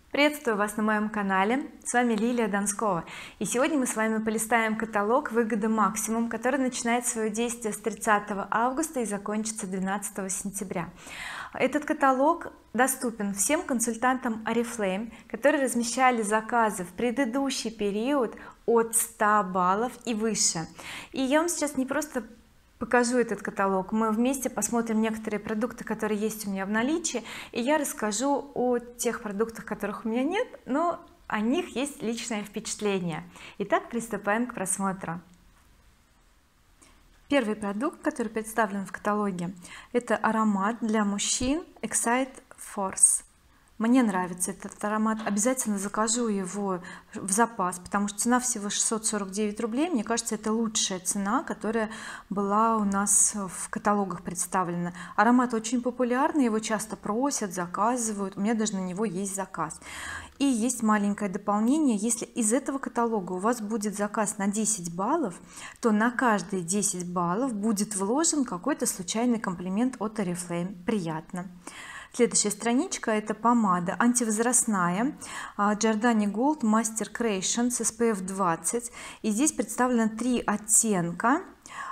Приветствую вас на моем канале, с вами Лилия Донскова, и сегодня мы с вами полистаем каталог выгода максимум, который начинает свое действие с 30 августа и закончится 12 сентября. Этот каталог доступен всем консультантам Oriflame, которые размещали заказы в предыдущий период от 100 баллов и выше. И я вам сейчас не просто покажу этот каталог, мы вместе посмотрим некоторые продукты, которые есть у меня в наличии, и я расскажу о тех продуктах, которых у меня нет, но о них есть личное впечатление. Итак, приступаем к просмотру. Первый продукт, который представлен в каталоге, это аромат для мужчин Excite Force. Мне нравится этот аромат, обязательно закажу его в запас, потому что цена всего 649 рублей. Мне кажется, это лучшая цена, которая была у нас в каталогах представлена. Аромат очень популярный, его часто просят, заказывают, у меня даже на него есть заказ. И есть маленькое дополнение: если из этого каталога у вас будет заказ на 10 баллов, то на каждые 10 баллов будет вложен какой-то случайный комплимент от Oriflame. Приятно. Следующая страничка — это помада антивозрастная Giordani Gold Master Creation с SPF 20, и здесь представлено 3 оттенка: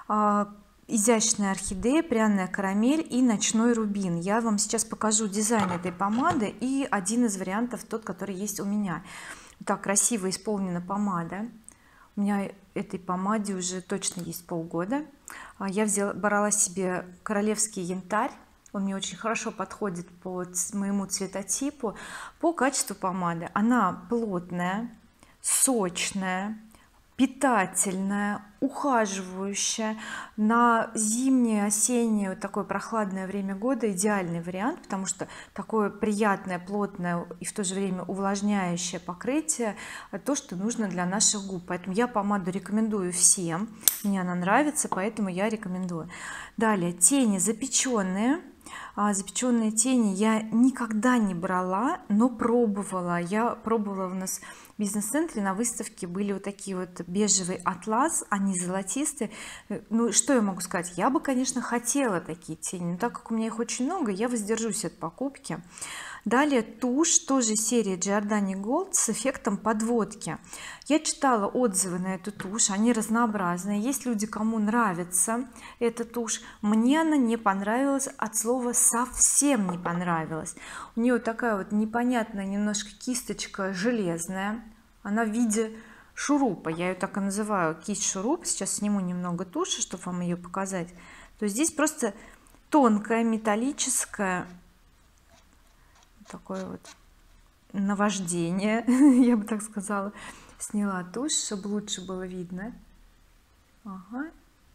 изящная орхидея, пряная карамель и ночной рубин. Я вам сейчас покажу дизайн этой помады и один из вариантов, тот, который есть у меня. Так красиво исполнена помада. У меня этой помаде уже точно есть полгода. Я брала себе королевский янтарь, он мне очень хорошо подходит по моему цветотипу. По качеству помады она плотная, сочная, питательная, ухаживающая. На зимнее, осеннее, вот такое прохладное время года идеальный вариант, потому что такое приятное, плотное и в то же время увлажняющее покрытие — то, что нужно для наших губ. Поэтому я помаду рекомендую всем, мне она нравится, поэтому я рекомендую. Далее тени запеченные. Запеченные тени я никогда не брала, но пробовала. Я пробовала, у нас в бизнес-центре на выставке были вот такие вот бежевый атлас, они золотистые. Ну что я могу сказать, я бы, конечно, хотела такие тени, но так как у меня их очень много, я воздержусь от покупки. Далее тушь, тоже серия Giordani Gold с эффектом подводки. Я читала отзывы на эту тушь, они разнообразные. Есть люди, кому нравится эта тушь. Мне она не понравилась, от слова совсем не понравилась. У нее такая вот непонятная немножко кисточка железная, она в виде шурупа, я ее так и называю, кисть шуруп. Сейчас сниму немного туши, чтобы вам ее показать. То есть здесь просто тонкая металлическая, такое вот наваждение, я бы так сказала. Сняла тушь, чтобы лучше было видно. Ага.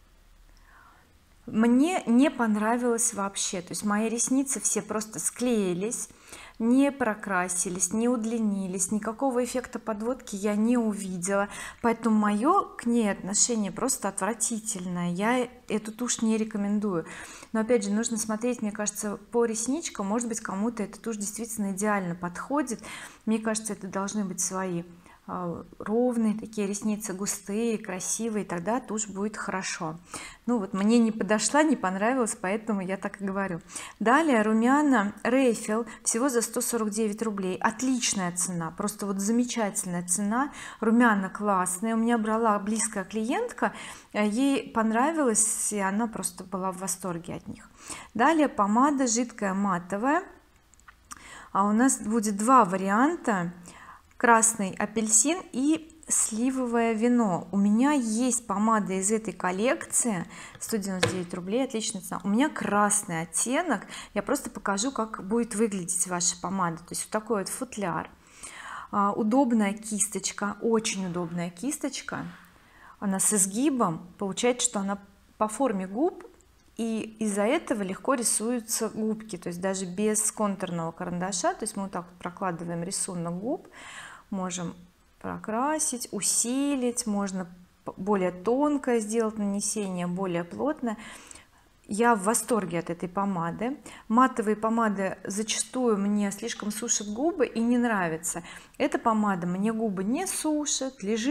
Мне не понравилось вообще, то есть мои ресницы все просто склеились, не прокрасились, не удлинились, никакого эффекта подводки я не увидела, поэтому мое к ней отношение просто отвратительное. Я эту тушь не рекомендую, но опять же нужно смотреть, мне кажется, по ресничкам. Может быть, кому-то эта тушь действительно идеально подходит. Мне кажется, это должны быть свои ровные такие ресницы, густые, красивые, тогда тушь будет хорошо. Ну вот мне не подошла, не понравилась, поэтому я так и говорю. Далее румяна Refill всего за 149 рублей, отличная цена, просто вот замечательная цена. Румяна классные, у меня брала близкая клиентка, ей понравилось, и она просто была в восторге от них. Далее помада жидкая матовая, у нас будет два варианта: красный апельсин и сливовое вино. У меня есть помада из этой коллекции, 199 рублей, отличная цена. У меня красный оттенок, я просто покажу, как будет выглядеть ваша помада. То есть вот такой вот футляр, удобная кисточка, очень удобная кисточка, она с изгибом, получается, что она по форме губ, и из-за этого легко рисуются губки, то есть даже без контурного карандаша. То есть мы вот так вот прокладываем рисунок губ, можем прокрасить, усилить, можно более тонкое сделать нанесение, более плотное. Я в восторге от этой помады. Матовые помады зачастую мне слишком сушат губы и не нравится. Эта помада мне губы не сушит, лежит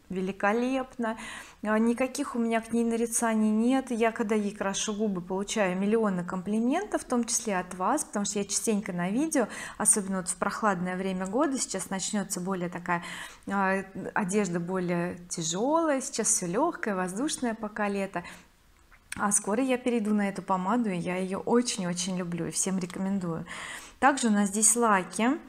великолепно. Никаких у меня к ней нарицаний нет. Я когда ей крашу губы, получаю миллионы комплиментов, в том числе от вас, потому что я частенько на видео, особенно вот в прохладное время года, сейчас начнется более такая одежда более тяжелая, сейчас все легкое, воздушное, пока лето, а скоро я перейду на эту помаду, и я ее очень-очень люблю и всем рекомендую. Также у нас здесь лаки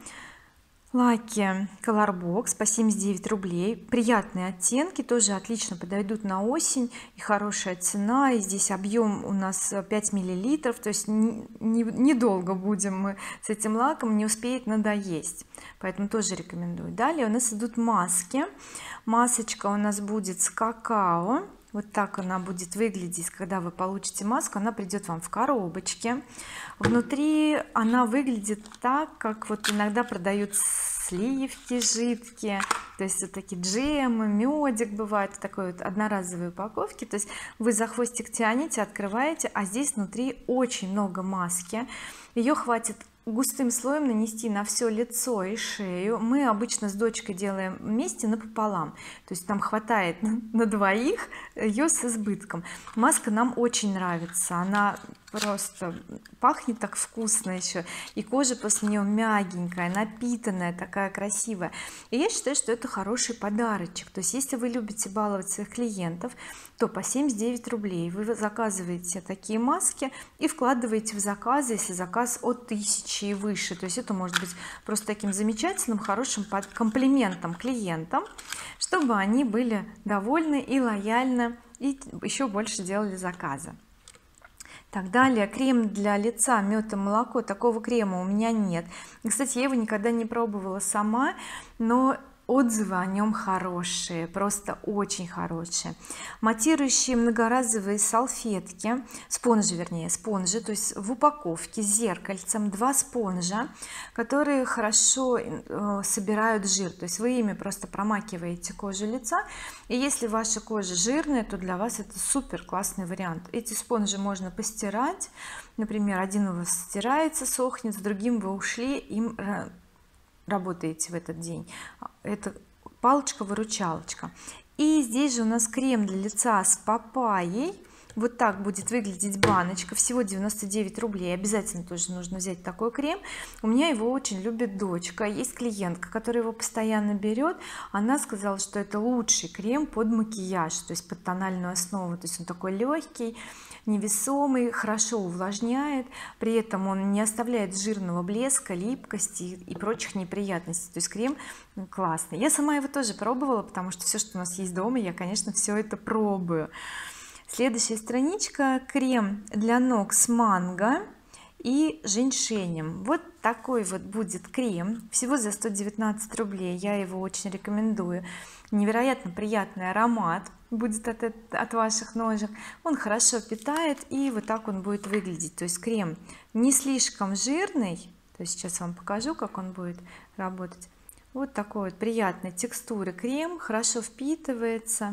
Colorbox по 79 рублей, приятные оттенки, тоже отлично подойдут на осень, и хорошая цена, и здесь объем у нас 5 миллилитров, то есть недолго будем мы с этим лаком, не успеет надоесть, поэтому тоже рекомендую. Далее у нас идут маски. Масочка у нас будет с какао, вот так она будет выглядеть, когда вы получите маску. Она придет вам в коробочке, внутри она выглядит так, как вот иногда продают сливки жидкие, то есть вот такие джемы, медик бывает в такой вот одноразовой упаковке, то есть вы за хвостик тянете, открываете, а здесь внутри очень много маски, ее хватит густым слоем нанести на все лицо и шею. Мы обычно с дочкой делаем вместе напополам, то есть нам хватает на двоих ее с избытком. Маска нам очень нравится, она просто пахнет так вкусно еще, и кожа после нее мягенькая, напитанная, такая красивая, и я считаю, что это хороший подарочек. То есть если вы любите баловать своих клиентов, то по 79 рублей вы заказываете такие маски и вкладываете в заказы, если заказ от 1000 и выше, то есть это может быть просто таким замечательным хорошим комплиментом клиентам, чтобы они были довольны и лояльны, и еще больше делали заказы. Так, далее крем для лица мед и молоко. Такого крема у меня нет, и, кстати, я его никогда не пробовала сама, но отзывы о нем хорошие, просто очень хорошие. Матирующие многоразовые салфетки, спонжи, то есть в упаковке с зеркальцем, 2 спонжа, которые хорошо собирают жир, то есть вы ими просто промакиваете кожу лица, и если ваша кожа жирная, то для вас это супер классный вариант. Эти спонжи можно постирать, например, один у вас стирается, сохнет, с другим вы ушли, им работаете в этот день. Это палочка-выручалочка. И здесь же у нас крем для лица с папайей. Вот так будет выглядеть баночка, всего 99 рублей. Обязательно тоже нужно взять такой крем. У меня его очень любит дочка, есть клиентка, которая его постоянно берет. Она сказала, что это лучший крем под макияж, то есть под тональную основу, то есть он такой легкий, невесомый, хорошо увлажняет, при этом он не оставляет жирного блеска, липкости и прочих неприятностей, то есть крем классный. Я сама его тоже пробовала, потому что все, что у нас есть дома, я, конечно, все это пробую. Следующая страничка, крем для ног с манго и женьшенем. Вот такой вот будет крем, всего за 119 рублей, я его очень рекомендую. Невероятно приятный аромат будет от ваших ножек, он хорошо питает, и вот так он будет выглядеть. То есть крем не слишком жирный, то есть сейчас вам покажу, как он будет работать. Вот такой вот приятной текстуры крем, хорошо впитывается,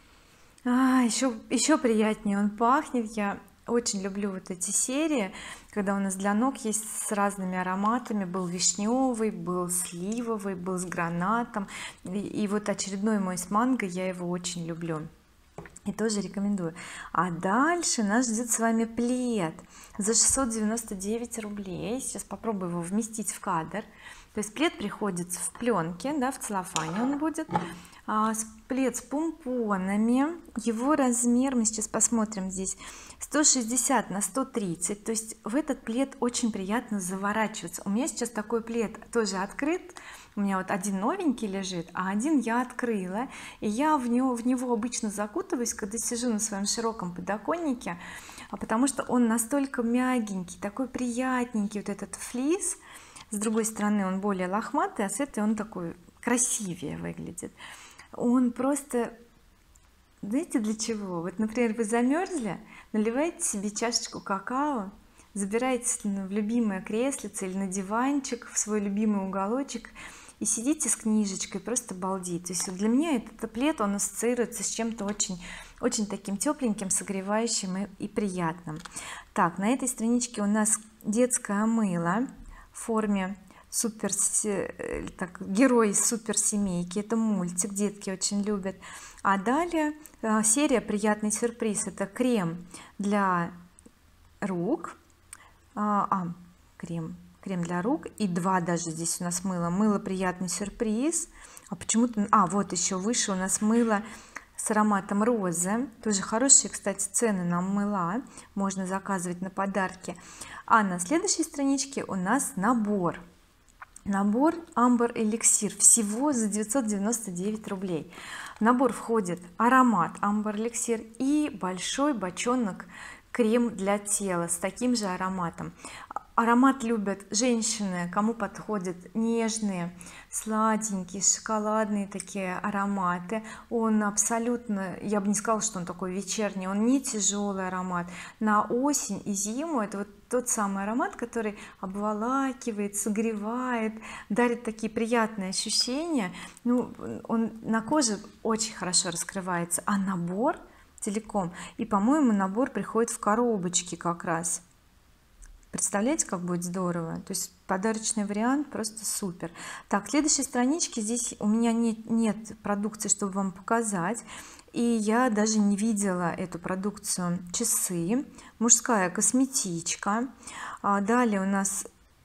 еще приятнее он пахнет. Я очень люблю вот эти серии, когда у нас для ног есть с разными ароматами. Был вишневый, был сливовый, был с гранатом, и вот очередной мой с манго, я его очень люблю и тоже рекомендую. А дальше нас ждет с вами плед за 699 рублей. Сейчас попробую его вместить в кадр. То есть плед приходится в пленке, да, в целлофане он будет, плед с помпонами, его размер мы сейчас посмотрим, здесь 160 на 130, то есть в этот плед очень приятно заворачиваться. У меня сейчас такой плед тоже открыт, у меня вот один новенький лежит, а один я открыла, и я в него обычно закутываюсь, когда сижу на своем широком подоконнике, потому что он настолько мягенький, такой приятненький, вот этот флис. С другой стороны он более лохматый, а с этой он такой красивее выглядит. Он просто, знаете, для чего? Вот, например, вы замерзли, наливаете себе чашечку какао, забираетесь в любимое креслице или на диванчик, в свой любимый уголочек, и сидите с книжечкой, просто балдеть. То есть для меня этот плед, он ассоциируется с чем-то очень таким тепленьким, согревающим и приятным. Так, на этой страничке у нас детское мыло в форме супер так, герой из суперсемейки, это мультик, детки очень любят. А далее серия приятный сюрприз, это крем для рук, крем для рук, и два даже здесь у нас мыло приятный сюрприз. А почему-то вот еще выше у нас мыло с ароматом розы, тоже хорошие, кстати, цены на мыла, можно заказывать на подарки. А на следующей страничке у нас набор Amber эликсир, всего за 999 рублей. В набор входит аромат Amber эликсир и большой бочонок крем для тела с таким же ароматом. Аромат любят женщины, кому подходят нежные, сладенькие, шоколадные такие ароматы. Он абсолютно, я бы не сказала, что он такой вечерний, он не тяжелый аромат. На осень и зиму это вот тот самый аромат, который обволакивает, согревает, дарит такие приятные ощущения. Ну, он на коже очень хорошо раскрывается, а набор целиком, и по-моему набор приходит в коробочке как раз. Представляете, как будет здорово, то есть подарочный вариант просто супер. Так, следующей страничке здесь у меня нет продукции, чтобы вам показать, и я даже не видела эту продукцию. Часы, мужская косметичка, далее у нас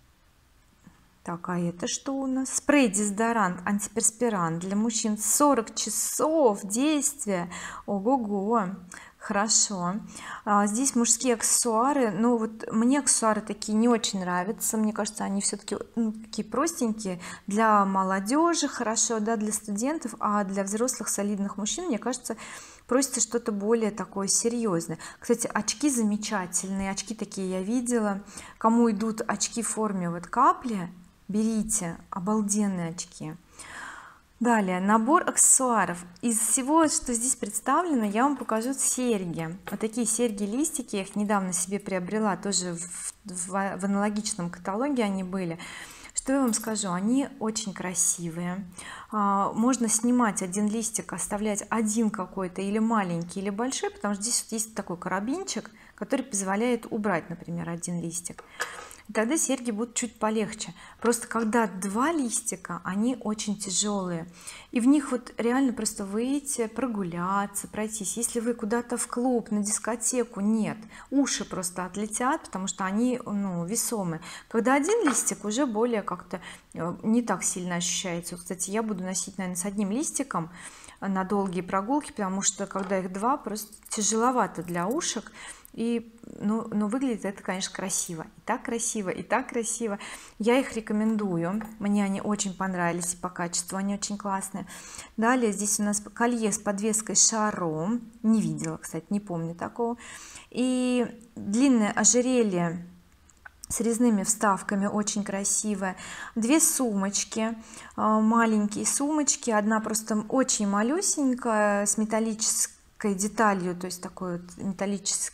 это что у нас? Спрей дезодорант антиперспирант для мужчин, 40 часов действия, ого-го, хорошо. Здесь мужские аксессуары, но вот мне аксессуары такие не очень нравятся, мне кажется, они все-таки такие простенькие, для молодежи хорошо, да, для студентов, а для взрослых солидных мужчин, мне кажется, просится что-то более такое серьезное. Кстати, очки замечательные, очки такие я видела, кому идут очки в форме вот капли, берите, обалденные очки. Далее набор аксессуаров. Из всего, что здесь представлено, я вам покажу серьги. Вот такие серьги листики, я их недавно себе приобрела, тоже в аналогичном каталоге они были. Что я вам скажу, они очень красивые, можно снимать один листик, оставлять один какой-то, или маленький, или большой, потому что здесь вот есть такой карабинчик, который позволяет убрать, например, один листик, и тогда серьги будут чуть полегче. Просто когда два листика, они очень тяжелые, и в них вот реально просто выйти, прогуляться, пройтись. Если вы куда-то в клуб, на дискотеку, нет, уши просто отлетят, потому что они, ну, весомые. Когда один листик, уже более как-то не так сильно ощущается. Кстати, я буду носить, наверное, с одним листиком на долгие прогулки, потому что когда их два, просто тяжеловато для ушек. И но выглядит это, конечно, красиво, и так красиво, и так красиво. Я их рекомендую, мне они очень понравились, и по качеству они очень классные. Далее здесь у нас колье с подвеской шаром, не видела, кстати, не помню такого, и длинное ожерелье с резными вставками, очень красивая. Две сумочки, маленькие сумочки, одна просто очень малюсенькая с металлической деталью, то есть такой вот металлический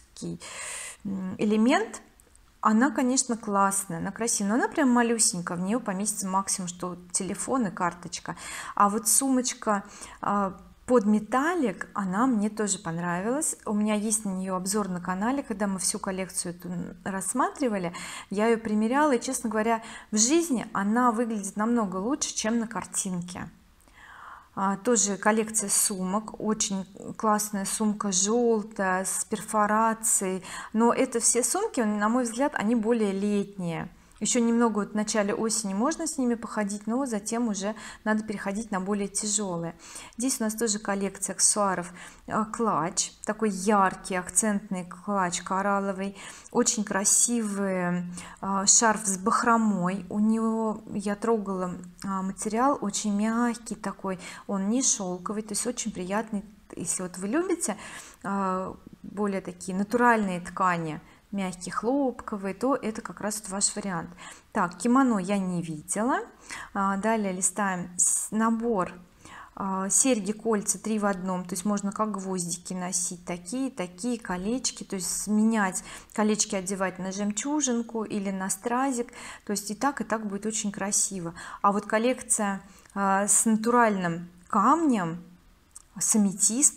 элемент. Она, конечно, классная, она красивая, но она прям малюсенькая, в нее поместится максимум что телефон и карточка. А вот сумочка под металлик, она мне тоже понравилась, у меня есть на нее обзор на канале, когда мы всю коллекцию эту рассматривали, я ее примеряла, и, честно говоря, в жизни она выглядит намного лучше, чем на картинке. Тоже коллекция сумок, очень классная сумка, желтая, с перфорацией, но это все сумки, на мой взгляд, они более летние. Еще немного вот в начале осени можно с ними походить, но затем уже надо переходить на более тяжелые. Здесь у нас тоже коллекция аксессуаров, клатч, такой яркий акцентный клатч коралловый, очень красивый шарф с бахромой, у него я трогала материал, очень мягкий такой, он не шелковый, то есть очень приятный. Если вот вы любите более такие натуральные ткани, мягкие, хлопковые, то это как раз вот ваш вариант. Так, кимоно я не видела. Далее листаем набор серьги, кольца 3 в одном, то есть можно как гвоздики носить, такие колечки, то есть менять колечки, одевать на жемчужинку или на стразик, то есть и так будет очень красиво. А вот коллекция с натуральным камнем, с аметистом,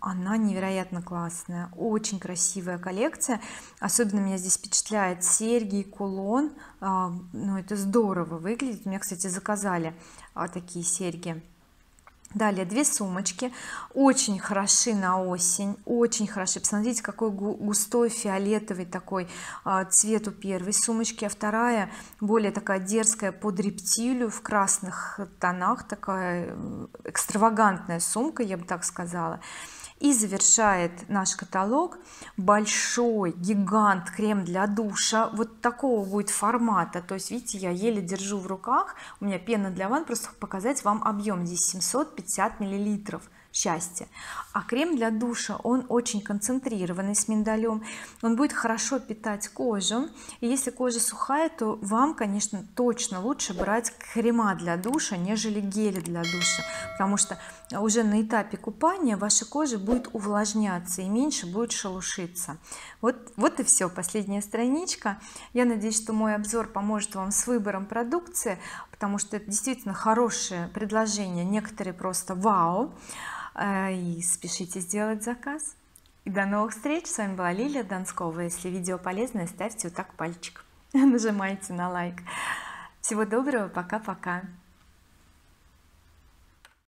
она невероятно классная, очень красивая коллекция. Особенно меня здесь впечатляет серьги и кулон. Ну это здорово выглядит. Меня, кстати, заказали такие серьги. Далее две сумочки, очень хороши на осень, очень хороши. Посмотрите, какой густой фиолетовый такой цвет у первой сумочки, а вторая более такая дерзкая, под рептилию, в красных тонах, такая экстравагантная сумка, я бы так сказала. И завершает наш каталог большой гигант крем для душа, вот такого будет формата. То есть видите, я еле держу в руках, у меня пена для ванн, просто показать вам объем. Здесь 750 миллилитров, счастье. А крем для душа, он очень концентрированный, с миндалем, он будет хорошо питать кожу. И если кожа сухая, то вам, конечно, точно лучше брать крема для душа, нежели гели для душа, потому что уже на этапе купания ваша кожа будет увлажняться и меньше будет шелушиться. Вот и все, последняя страничка. Я надеюсь, что мой обзор поможет вам с выбором продукции, потому что это действительно хорошее предложение, некоторые просто вау. И спешите сделать заказ. И до новых встреч. С вами была Лилия Донскова. Если видео полезное, ставьте вот так пальчик, нажимайте на лайк. Всего доброго, пока-пока.